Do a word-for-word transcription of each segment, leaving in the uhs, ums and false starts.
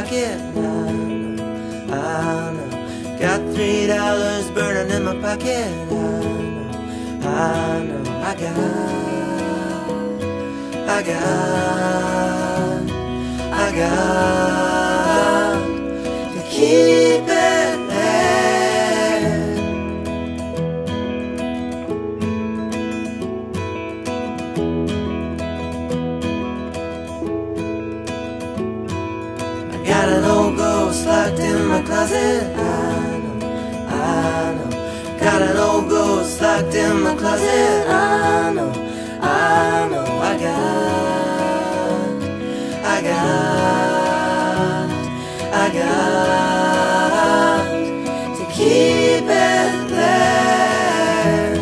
pocket. I know, I know. Got three dollars burning in my pocket. I know, I know. I got, I got, I got to keep it there. I got an old ghost locked in my closet. I know, I know. Got an old ghost locked in my closet. I know, I know. I got, I got, I got to keep it there.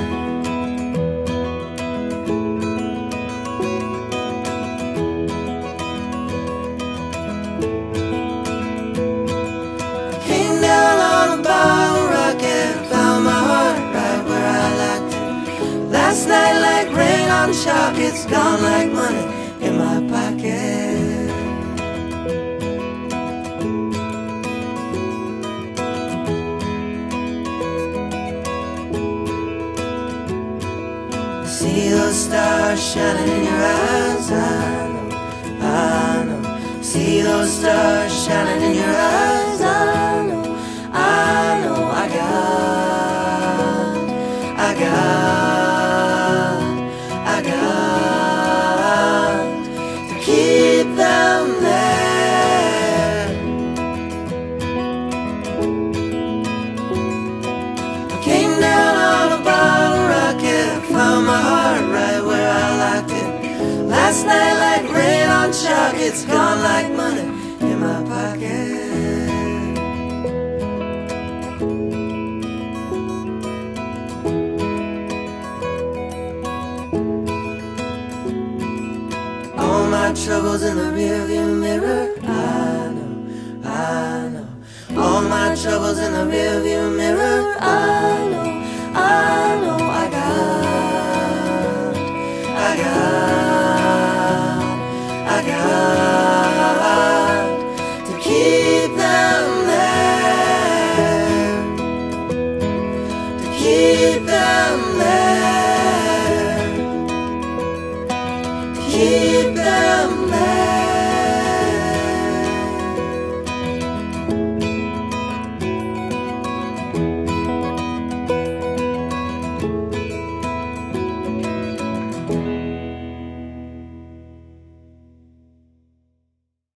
I came down on a bottle rocket, found my heart right where I liked it. Last night like rain on chalk, it's gone like money in my pocket. See those stars shining in your eyes. I know, I know. See those stars shining in your eyes. I know, I know. I got, I got, I got to keep them there. I came down on a bottle rocket, found my heart right where I liked it. Last night like rain on chalk, it's gone like money in my pocket. All my troubles in the rearview mirror. I know, I know. All my troubles in the rearview mirror. I know, I know.